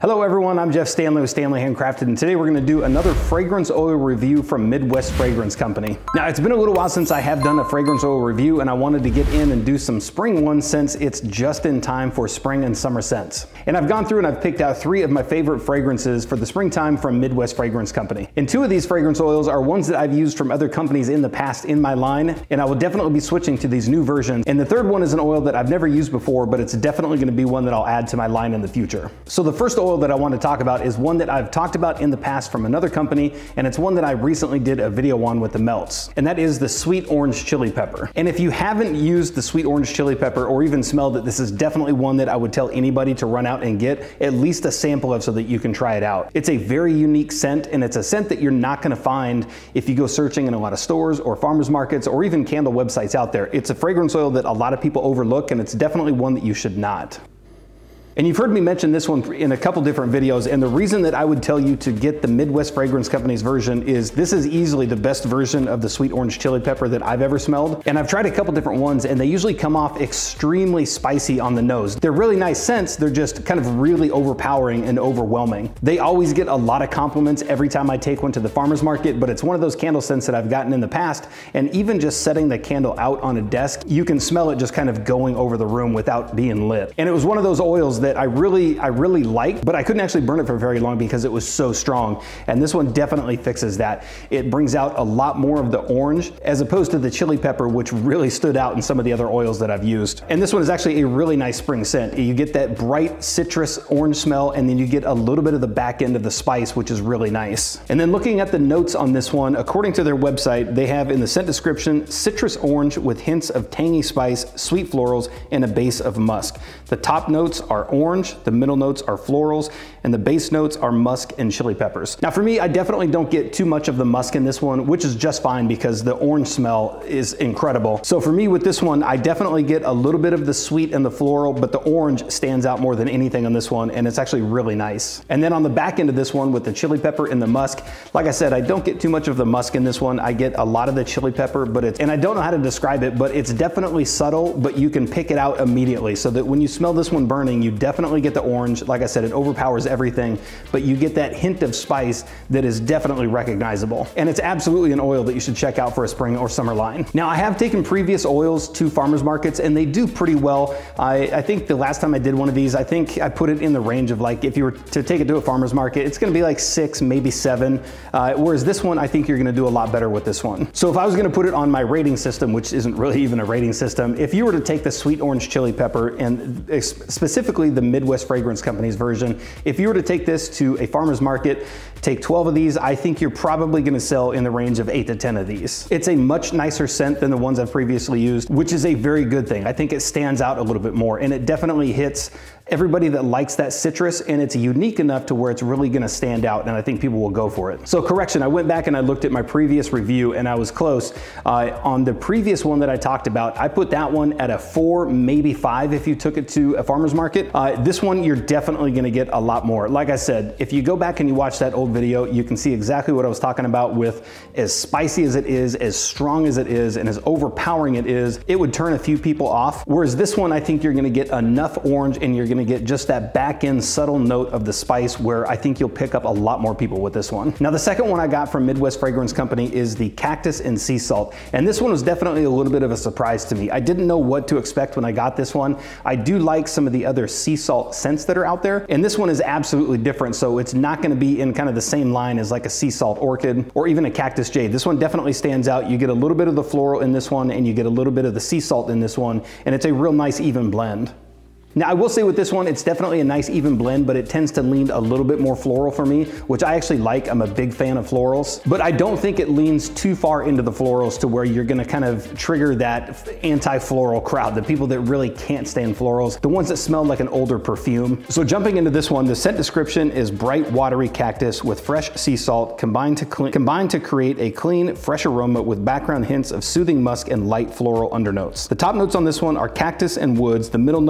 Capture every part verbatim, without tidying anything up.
Hello everyone, I'm Jeff Stanley with Stanley Handcrafted, and today we're going to do another fragrance oil review from Midwest Fragrance Company. Now, it's been a little while since I have done a fragrance oil review, and I wanted to get in and do some spring ones since it's just in time for spring and summer scents. And I've gone through and I've picked out three of my favorite fragrances for the springtime from Midwest Fragrance Company. And two of these fragrance oils are ones that I've used from other companies in the past in my line, and I will definitely be switching to these new versions. And the third one is an oil that I've never used before, but it's definitely going to be one that I'll add to my line in the future. So the first oil that I want to talk about is one that I've talked about in the past from another company, and it's one that I recently did a video on with the melts, and that is the sweet orange chili pepper. And if you haven't used the sweet orange chili pepper or even smelled it, this is definitely one that I would tell anybody to run out and get at least a sample of so that you can try it out. It's a very unique scent, and it's a scent that you're not going to find if you go searching in a lot of stores or farmers markets or even candle websites out there. It's a fragrance oil that a lot of people overlook, and it's definitely one that you should not. And you've heard me mention this one in a couple different videos, and the reason that I would tell you to get the Midwest Fragrance Company's version is this is easily the best version of the sweet orange chili pepper that I've ever smelled. And I've tried a couple different ones, and they usually come off extremely spicy on the nose. They're really nice scents, they're just kind of really overpowering and overwhelming. They always get a lot of compliments every time I take one to the farmer's market, but it's one of those candle scents that I've gotten in the past, and even just setting the candle out on a desk, you can smell it just kind of going over the room without being lit. And it was one of those oils that I really, I really liked, but I couldn't actually burn it for very long because it was so strong. And this one definitely fixes that. It brings out a lot more of the orange as opposed to the chili pepper, which really stood out in some of the other oils that I've used. And this one is actually a really nice spring scent. You get that bright citrus orange smell, and then you get a little bit of the back end of the spice, which is really nice. And then looking at the notes on this one, according to their website, they have in the scent description, citrus orange with hints of tangy spice, sweet florals, and a base of musk. The top notes are orange, the middle notes are florals, and the base notes are musk and chili peppers. Now for me, I definitely don't get too much of the musk in this one, which is just fine because the orange smell is incredible. So for me with this one, I definitely get a little bit of the sweet and the floral, but the orange stands out more than anything on this one, and it's actually really nice. And then on the back end of this one with the chili pepper and the musk, like I said, I don't get too much of the musk in this one. I get a lot of the chili pepper, but it's, and I don't know how to describe it, but it's definitely subtle, but you can pick it out immediately, so that when you smell this one burning, you definitely get the orange. Like I said, it overpowers everything, but you get that hint of spice that is definitely recognizable. And it's absolutely an oil that you should check out for a spring or summer line. Now, I have taken previous oils to farmers markets, and they do pretty well. I, I think the last time I did one of these, I think I put it in the range of, like, if you were to take it to a farmer's market, it's gonna be like six, maybe seven. Uh, whereas this one, I think you're gonna do a lot better with this one. So if I was gonna put it on my rating system, which isn't really even a rating system, if you were to take the sweet orange chili pepper, and specifically the Midwest Fragrance Company's version, if you were to take this to a farmer's market, take twelve of these, I think you're probably gonna sell in the range of eight to ten of these. It's a much nicer scent than the ones I've previously used, which is a very good thing. I think it stands out a little bit more, and it definitely hits everybody that likes that citrus, and it's unique enough to where it's really gonna stand out, and I think people will go for it. So correction, I went back and I looked at my previous review, and I was close. Uh, on the previous one that I talked about, I put that one at a four, maybe five if you took it to a farmer's market. Uh, this one, you're definitely gonna get a lot more. Like I said, if you go back and you watch that old video, you can see exactly what I was talking about with as spicy as it is, as strong as it is, and as overpowering it is, it would turn a few people off. Whereas this one, I think you're gonna get enough orange, and you're gonna get just that back end subtle note of the spice where I think you'll pick up a lot more people with this one. Now the second one I got from Midwest Fragrance Company is the Cactus and Sea Salt. And this one was definitely a little bit of a surprise to me. I didn't know what to expect when I got this one. I do like some of the other sea salt scents that are out there, and this one is absolutely different, so it's not gonna be in kind of the same line as like a sea salt orchid or even a cactus jade. This one definitely stands out. You get a little bit of the floral in this one, and you get a little bit of the sea salt in this one, and it's a real nice even blend. Now I will say with this one, it's definitely a nice even blend, but it tends to lean a little bit more floral for me, which I actually like. I'm a big fan of florals, but I don't think it leans too far into the florals to where you're gonna kind of trigger that anti-floral crowd, the people that really can't stand florals, the ones that smell like an older perfume. So jumping into this one, the scent description is bright watery cactus with fresh sea salt combined to, clean, combined to create a clean, fresh aroma with background hints of soothing musk and light floral undernotes. The top notes on this one are cactus and woods. The middle notes are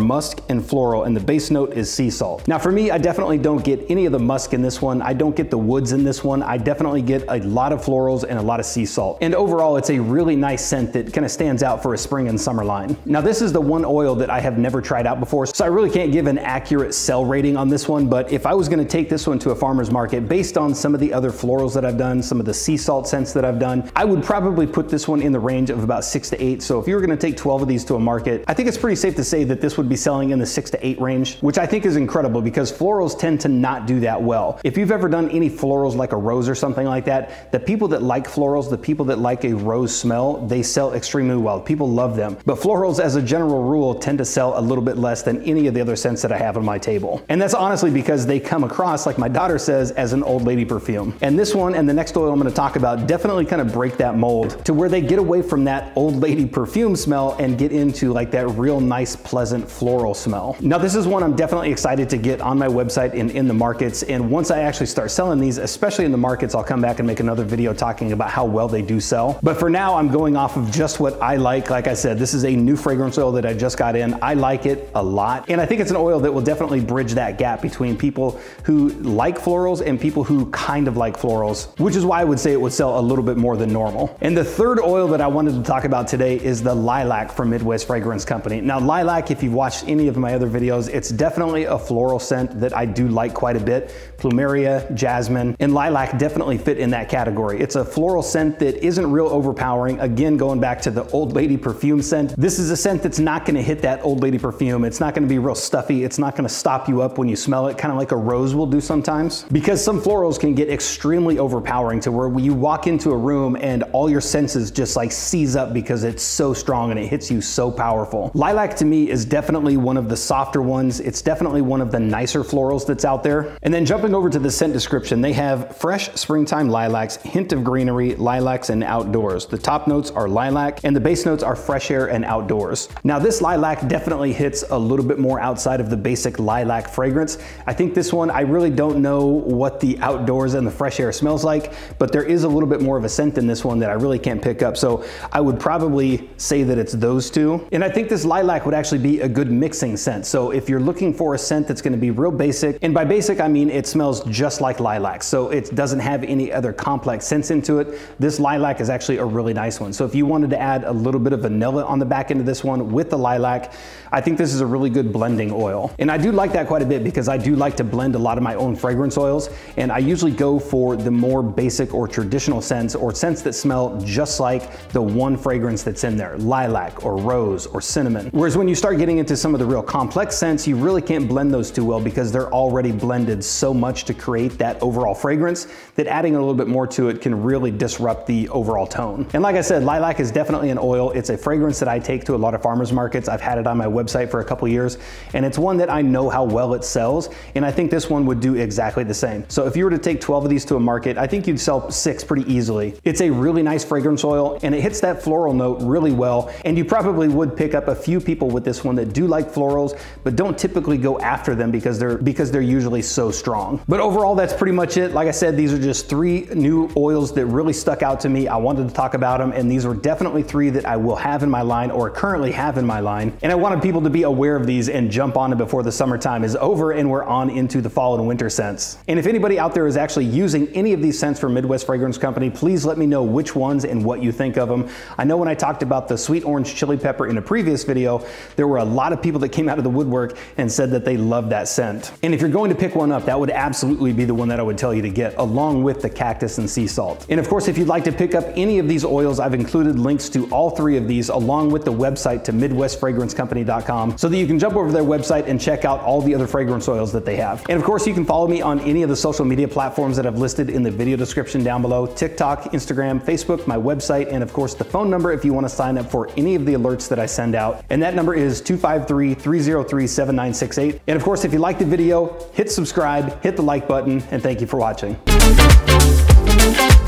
musk and floral, and the base note is sea salt. Now for me, I definitely don't get any of the musk in this one. I don't get the woods in this one. I definitely get a lot of florals and a lot of sea salt. And overall, it's a really nice scent that kind of stands out for a spring and summer line. Now this is the one oil that I have never tried out before, so I really can't give an accurate sell rating on this one, but if I was gonna take this one to a farmer's market based on some of the other florals that I've done, some of the sea salt scents that I've done, I would probably put this one in the range of about six to eight. So if you were gonna take twelve of these to a market, I think it's pretty safe to say that this would be selling in the six to eight range, which I think is incredible because florals tend to not do that well. If you've ever done any florals like a rose or something like that, the people that like florals, the people that like a rose smell, they sell extremely well. People love them. But florals as a general rule tend to sell a little bit less than any of the other scents that I have on my table. And that's honestly because they come across, like my daughter says, as an old lady perfume. And this one and the next oil I'm gonna talk about definitely kind of break that mold to where they get away from that old lady perfume smell and get into like that real nice, pleasant floral smell. Now this is one I'm definitely excited to get on my website and in the markets. And once I actually start selling these, especially in the markets, I'll come back and make another video talking about how well they do sell. But for now, I'm going off of just what I like. Like I said, this is a new fragrance oil that I just got in. I like it a lot. And I think it's an oil that will definitely bridge that gap between people who like florals and people who kind of like florals, which is why I would say it would sell a little bit more than normal. And the third oil that I wanted to talk about today is the Lilac from Midwest Fragrance Company. Now Lilac, if you've watched any of my other videos, it's definitely a floral scent that I do like quite a bit. Plumeria, jasmine, and lilac definitely fit in that category. It's a floral scent that isn't real overpowering. Again, going back to the old lady perfume scent, this is a scent that's not gonna hit that old lady perfume. It's not gonna be real stuffy. It's not gonna stop you up when you smell it, kind of like a rose will do sometimes. Because some florals can get extremely overpowering to where you walk into a room and all your senses just like seize up because it's so strong and it hits you so powerful. Lilac to me is definitely one of the softer ones. It's definitely one of the nicer florals that's out there. And then jumping over to the scent description, they have fresh springtime lilacs, hint of greenery, lilacs, and outdoors. The top notes are lilac and the base notes are fresh air and outdoors. Now this lilac definitely hits a little bit more outside of the basic lilac fragrance. I think this one, I really don't know what the outdoors and the fresh air smells like, but there is a little bit more of a scent in this one that I really can't pick up. So I would probably say that it's those two. And I think this lilac would actually be a good mixing scent. So if you're looking for a scent that's gonna be real basic, and by basic I mean it smells just like lilac, so it doesn't have any other complex scents into it, this lilac is actually a really nice one. So if you wanted to add a little bit of vanilla on the back end of this one with the lilac, I think this is a really good blending oil. And I do like that quite a bit because I do like to blend a lot of my own fragrance oils, and I usually go for the more basic or traditional scents or scents that smell just like the one fragrance that's in there, lilac or rose or cinnamon. Whereas when you start getting into some of the real complex scents, you really can't blend those too well because they're already blended so much to create that overall fragrance that adding a little bit more to it can really disrupt the overall tone. And like I said, lilac is definitely an oil. It's a fragrance that I take to a lot of farmers markets. I've had it on my website for a couple years, and it's one that I know how well it sells, and I think this one would do exactly the same. So if you were to take twelve of these to a market, I think you'd sell six pretty easily. It's a really nice fragrance oil, and it hits that floral note really well, and you probably would pick up a few people with this one that do like florals, but don't typically go after them because they're because they're usually so strong. But overall, that's pretty much it. Like I said, these are just three new oils that really stuck out to me. I wanted to talk about them, and these were definitely three that I will have in my line or currently have in my line. And I wanted people to be aware of these and jump on it before the summertime is over and we're on into the fall and winter scents. And if anybody out there is actually using any of these scents from Midwest Fragrance Company, please let me know which ones and what you think of them. I know when I talked about the sweet orange chili pepper in a previous video, there were a lot of people that came out of the woodwork and said that they loved that scent. And if you're going to pick one up, that would absolutely be the one that I would tell you to get, along with the cactus and sea salt. And of course, if you'd like to pick up any of these oils, I've included links to all three of these along with the website to midwest fragrance company dot com so that you can jump over to their website and check out all the other fragrance oils that they have. And of course, you can follow me on any of the social media platforms that I've listed in the video description down below: TikTok, Instagram, Facebook, my website, and of course the phone number if you want to sign up for any of the alerts that I send out. And that number is two five three, three zero three, seven nine six eight. And of course, if you liked the video, hit subscribe, hit the like button, and thank you for watching.